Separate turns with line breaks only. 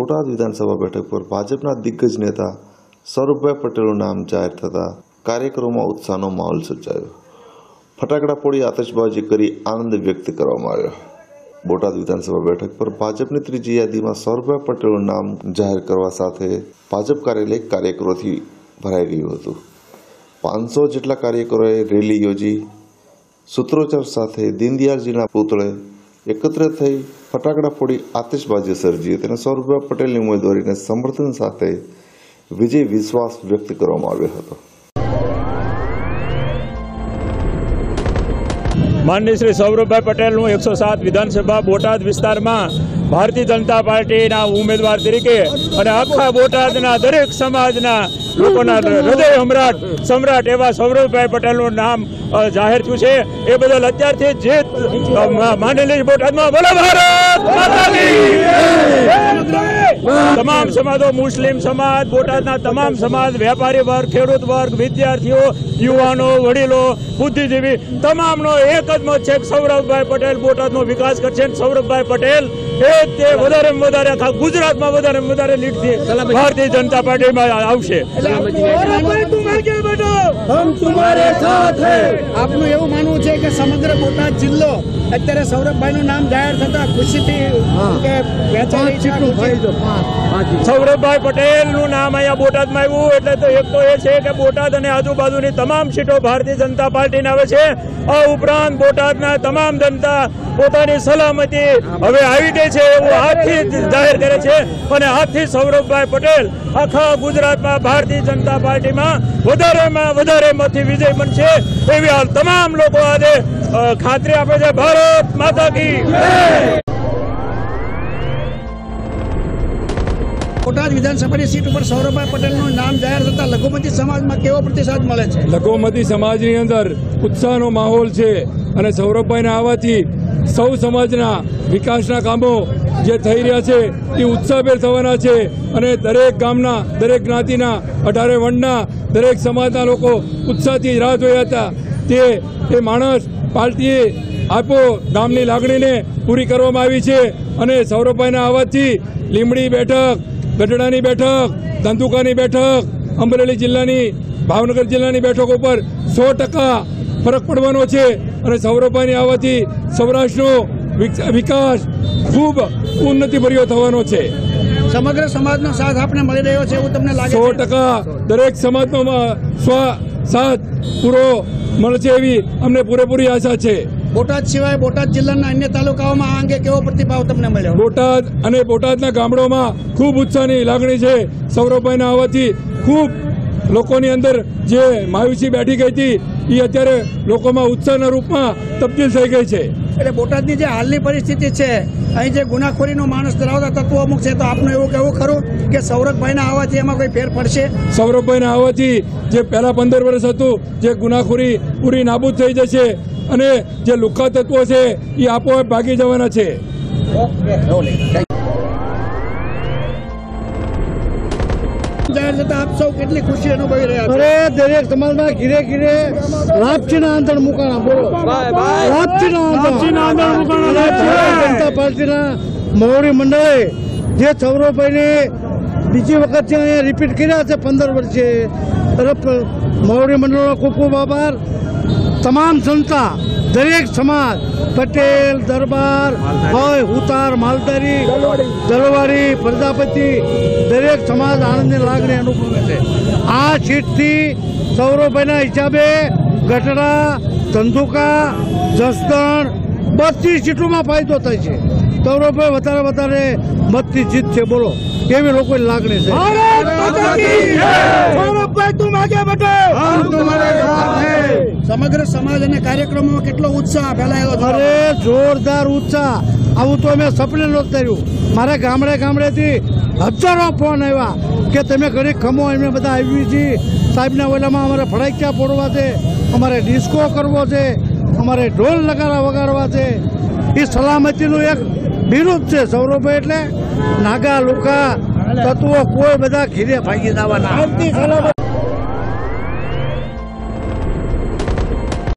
બોટાદ વિધાનસભા બેઠક પર ભાજપના દિગ્ગજ નેતા સૌરભભાઈ પટેલનું નામ જાહેર થતાં કાર્યકરોમાં ઉત્સાહનો માહોલ સર્જાયો। ફટાકડા ફોડી આતશબાજી કરી આનંદ વ્યક્ત કરવામાં આવ્યો। બોટાદ વિધાનસભા બેઠક પર ભાજપની ત્રીજી યાદીમાં સૌરભભાઈ પટેલનું નામ જાહેર કરવા સાથે ભાજપ કાર્યાલય કાર્યકરોથી ભરાઈ ગયું હતું। 500 જેટલા કાર્યકરોએ રેલી યોજી સૂત્રોચ્ચાર સાથે દીનદયાળજીના પુતળે એકત્ર થઈ ફટાકડા ફોડી આતશબાજી સર્જી હતી અને સૌરભભાઈ પટેલની ઉમેદવારીને સમર્થન સાથે વિજય વિશ્વાસ વ્યક્ત કરવામાં આવ્યો હતો।
માનનીય શ્રી સૌરભભાઈ પટેલનું 107 વિધાનસભા બોટાદ વિસ્તારમાં ભારતીય જનતા પાર્ટીના ઉમેદવાર તરીકે અને આખા બોટાદના દરેક સમાજના લોકોના હૃદય સમ્રાટ એવા સૌરભભાઈ પટેલનું નામ જાહેર થયું છે। એ બદલ અત્યારથી જે માનેલી બોટાદમાં બોલો ભારત માતા કી તમામ સમાજો, મુસ્લિમ સમાજ, બોટાદના તમામ સમાજ, વેપારી વર્ગ, ખેડૂત વર્ગ, વિદ્યાર્થીઓ, યુવાનો, વડીલો, બુદ્ધિજીવી તમામનો એક જ મત છે કે સૌરભભાઈ પટેલ બોટાદનો વિકાસ કરશે। સૌરભભાઈ પટેલ તે વધારે આખા ગુજરાતમાં વધારે લીડથી ભારતીય જનતા પાર્ટીમાં આવશે।
આપનું એવું માનવું છે કે સમગ્ર બોટાદ જિલ્લો અત્યારે સૌરભભાઈનું નામ જાહેર થતા ખુશીથી
સૌરભભાઈ પટેલનું નામ અહીંયા બોટાદમાં આવ્યું એટલે તો એક તો એ છે કે બોટાદ અને આજુબાજુની તમામ સીટો ભારતીય જનતા પાર્ટીને આવે છે। આ ઉપરાંત બોટાદના તમામ જનતા પોતાની સલામતી હવે આવી ગઈ છે એવું આજથી જાહેર કરે છે અને આજથી સૌરભભાઈ પટેલ આખા ગુજરાતમાં ભારતીય જનતા પાર્ટીમાં વધારે મતથી વિજય બનશે એવી હાલ તમામ લોકો આજે ખાતરી આપે છે। ભારત માતા કી
બોટાદ વિધાનસભાની સીટ ઉપર સૌરભભાઈ પટેલનું નામ જાહેર થતા લઘુમતી સમાજમાં કેવો પ્રતિસાદ મળે છે?
લઘુમતી સમાજની અંદર ઉત્સાહનો માહોલ છે અને સૌરભભાઈના આવવાથી સૌ સમાજના વિકાસના કામો જે થઈ રહ્યા છે એ ઉત્સાહભેર થવાના છે અને દરેક ગામના, દરેક જ્ઞાતિના, 18 વર્ણના દરેક સમાજના લોકો ઉત્સાહથી રાહ જોયા હતા। તે માણસ પાર્ટીએ આપો ગામની લાગણીને પૂરી કરવામાં આવી છે અને સૌરભભાઈના આવવાથી લીંબડી બેઠક, ગઢડાની બેઠક, ધંધુકાની બેઠક, અમરેલી જિલ્લાની, ભાવનગર જિલ્લાની બેઠક ઉપર 100% ફરક પડવાનો છે અને સૌરભભાઈની આવવાથી સૌરાષ્ટ્રનો વિકાસ ખૂબ ઉન્નતિભર્યો થવાનો છે।
સમગ્ર સમાજનો સાથ આપણે મળી રહ્યો છે એવું તમને લાગે?
100% દરેક સમાજનો સાથ પૂરો મળશે એવી અમને પૂરેપૂરી આશા છે।
બોટાદ સિવાય બોટાદ જિલ્લાના અન્ય તાલુકાઓમાં આ અંગે કેવો પ્રતિભાવ તમને મળ્યો?
બોટાદ અને બોટાદના ગામડોમાં ખૂબ ઉત્સાહની લાગણી છે। સૌરભભાઈના આવવાથી ખૂબ લોકોની અંદર જે માયુસી બેઠી ગઈ હતી એ અત્યારે લોકોમાં ઉત્સાહના રૂપમાં તબદીલ થઈ ગઈ છે।
એટલે બોટાદની જે હાલની પરિસ્થિતિ છે, અહીં જે ગુનાખોરીનો માણસ ધરાવતા તત્વો અમુક છે, તો આપનું એવું કહેવું ખરું કે સૌરભભાઈના આવવાથી એમાં કોઈ ફેર પડશે?
સૌરભભાઈના આવવાથી જે પહેલા 15 વર્ષ હતું જે ગુનાખોરી પૂરી નાબૂદ થઈ જશે અને જે લુખ્ખા તત્વો છે એ આપોઆપ ભાગી જવાના છે।
આપ સૌ કેટલી ખુશી અનુભવી રહ્યા છો?
અરે દરેક સમાજમાં ઘીરે ઘીરે લાપસીના આંધણ મુકાણા બોલો, લાપસીના આંધણ મુકાણા। જનતા પાર્ટીના મોવડી મંડળે જે સૌરભભાઈને બીજી વખત અહીંયા રિપીટ કર્યા છે 15 વર્ષે, તરફ મોવડી મંડળનો ખૂબ ખૂબ આભાર। તમામ જનતા, દરેક સમાજ, પટેલ, દરબાર હોય, હુતાર, માલધારી, દલવાડી, પ્રજાપતિ, દરેક સમાજ આનંદની લાગણી અનુભવે છે। આ સીટથી સૌરભભાઈના હિસાબે ગઢડા, ધંધુકા, જસદણ બધી સીટોમાં ફાયદો થાય છે। સૌરભભાઈ વધારે મતથી જીત છે બોલો એવી લોકોની લાગણી છે।
સમગ્ર સમાજ અને કાર્યક્રમોમાં કેટલો ઉત્સાહ ફેલાયેલો છે?
અરે જોરદાર ઉત્સાહ, આવું તો અમે સપને નહોતું કર્યું। મારા ગામડેથી હજારો ફોન આવ્યા કે તમે ઘડી ખમો, અમે બધા આવી છીએ સાહેબના ઓલામાં, અમારે ફડાક્યા ફોડવા છે, અમારે ડિસ્કો કરવો છે, અમારે ઢોલ નગારા વગાડવા છે। એ સલામતીનું એક બિરુદ છે સૌરભભાઈ, એટલે નાગા લુકા તત્વો કોઈ બધા ઘીરે ભાગી જવાના।